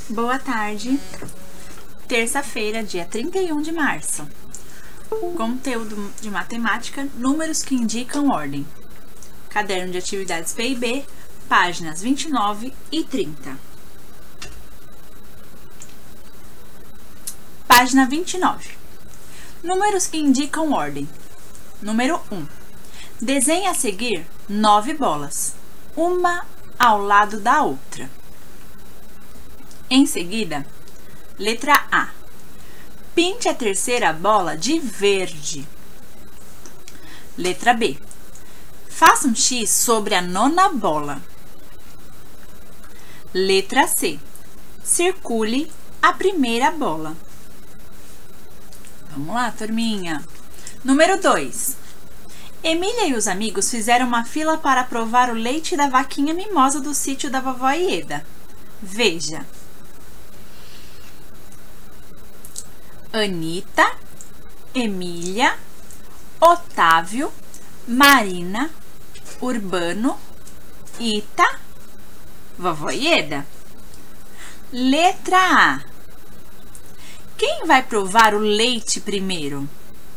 Boa tarde, terça-feira, dia 31 de março. Conteúdo de matemática, números que indicam ordem. Caderno de atividades P&B, páginas 29 e 30. Página 29. Números que indicam ordem. Número 1. Desenhe a seguir 9 bolas, uma ao lado da outra. Em seguida, letra A. Pinte a terceira bola de verde. Letra B. Faça um X sobre a nona bola. Letra C. Circule a primeira bola. Vamos lá, turminha. Número 2. Emília e os amigos fizeram uma fila para provar o leite da vaquinha mimosa do sítio da vovó Ieda. Veja. Anita, Emília, Otávio, Marina, Urbano, Ita, vovó Ieda. Letra A. Quem vai provar o leite primeiro?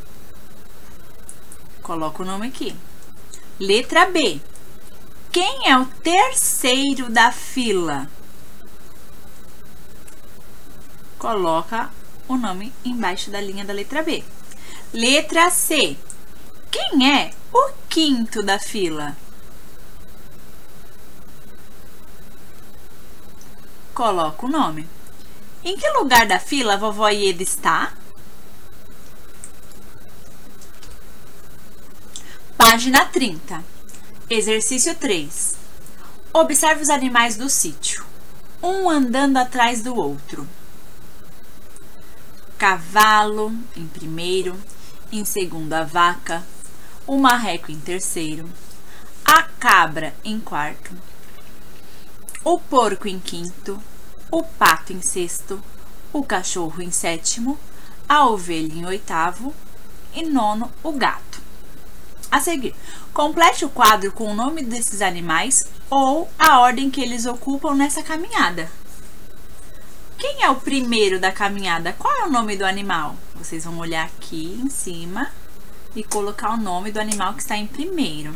Coloca o nome aqui. Letra B. Quem é o terceiro da fila? Coloca o nome embaixo da linha da letra B. Letra C. Quem é o quinto da fila? Coloca o nome. Em que lugar da fila a vovó Ieda está? Página 30. Exercício 3. Observe os animais do sítio, um andando atrás do outro. Cavalo em primeiro, em segundo a vaca, o marreco em terceiro, a cabra em quarto, o porco em quinto, o pato em sexto, o cachorro em sétimo, a ovelha em oitavo e nono o gato. A seguir, complete o quadro com o nome desses animais ou a ordem que eles ocupam nessa caminhada. Quem é o primeiro da caminhada? Qual é o nome do animal? Vocês vão olhar aqui em cima e colocar o nome do animal que está em primeiro.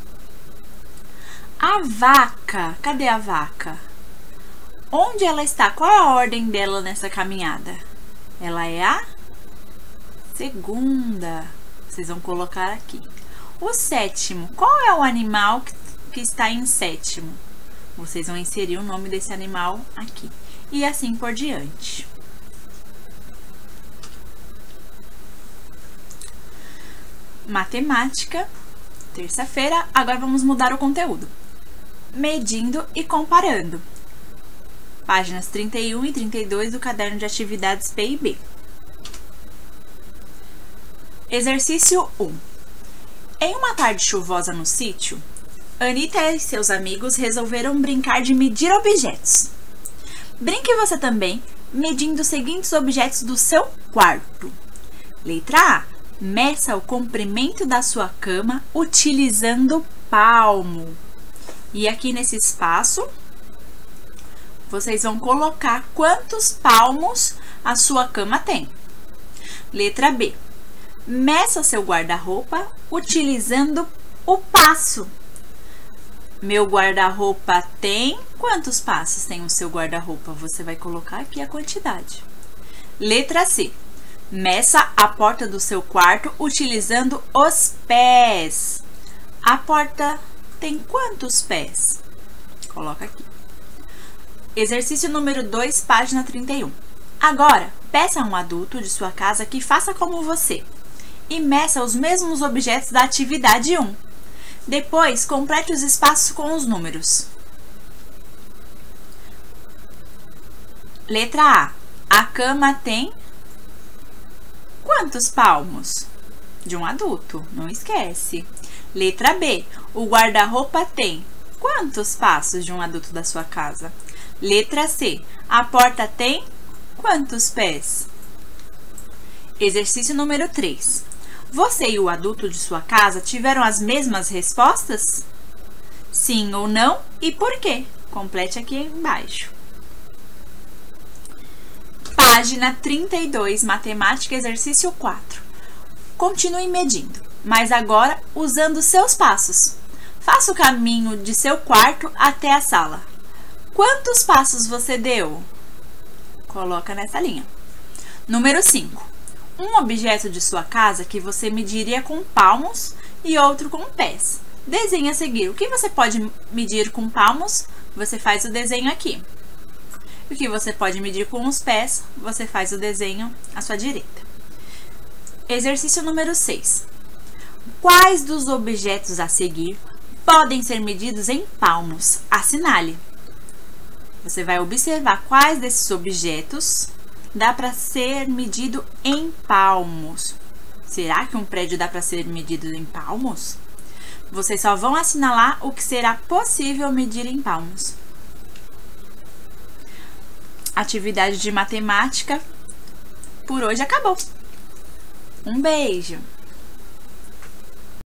A vaca. Cadê a vaca? Onde ela está? Qual é a ordem dela nessa caminhada? Ela é a segunda. Vocês vão colocar aqui. O sétimo. Qual é o animal que está em sétimo? Vocês vão inserir o nome desse animal aqui. E assim por diante. Matemática, terça-feira. Agora vamos mudar o conteúdo. Medindo e comparando. Páginas 31 e 32 do caderno de atividades P&B. Exercício 1. Em uma tarde chuvosa no sítio, Anita e seus amigos resolveram brincar de medir objetos. Brinque você também, medindo os seguintes objetos do seu quarto. Letra A. Meça o comprimento da sua cama utilizando palmo. E aqui nesse espaço, vocês vão colocar quantos palmos a sua cama tem. Letra B. Meça seu guarda-roupa utilizando o passo. Meu guarda-roupa tem... Quantos passos tem o seu guarda-roupa? Você vai colocar aqui a quantidade. Letra C. Meça a porta do seu quarto utilizando os pés. A porta tem quantos pés? Coloca aqui. Exercício número 2, página 31. Agora, peça a um adulto de sua casa que faça como você e meça os mesmos objetos da atividade 1. Depois, complete os espaços com os números. Letra A. A cama tem quantos palmos? De um adulto, não esquece. Letra B. O guarda-roupa tem quantos passos de um adulto da sua casa? Letra C. A porta tem quantos pés? Exercício número 3. Você e o adulto de sua casa tiveram as mesmas respostas? Sim ou não e por quê? Complete aqui embaixo. Página 32, matemática, exercício 4. Continue medindo, mas agora usando seus passos. Faça o caminho de seu quarto até a sala. Quantos passos você deu? Coloca nessa linha. Número 5. Um objeto de sua casa que você mediria com palmos e outro com pés. Desenhe a seguir. O que você pode medir com palmos? Você faz o desenho aqui. O que você pode medir com os pés? Você faz o desenho à sua direita. Exercício número 6. Quais dos objetos a seguir podem ser medidos em palmos? Assinale. Você vai observar quais desses objetos dá para ser medido em palmos. Será que um prédio dá para ser medido em palmos? Vocês só vão assinalar o que será possível medir em palmos. Atividade de matemática por hoje acabou. Um beijo!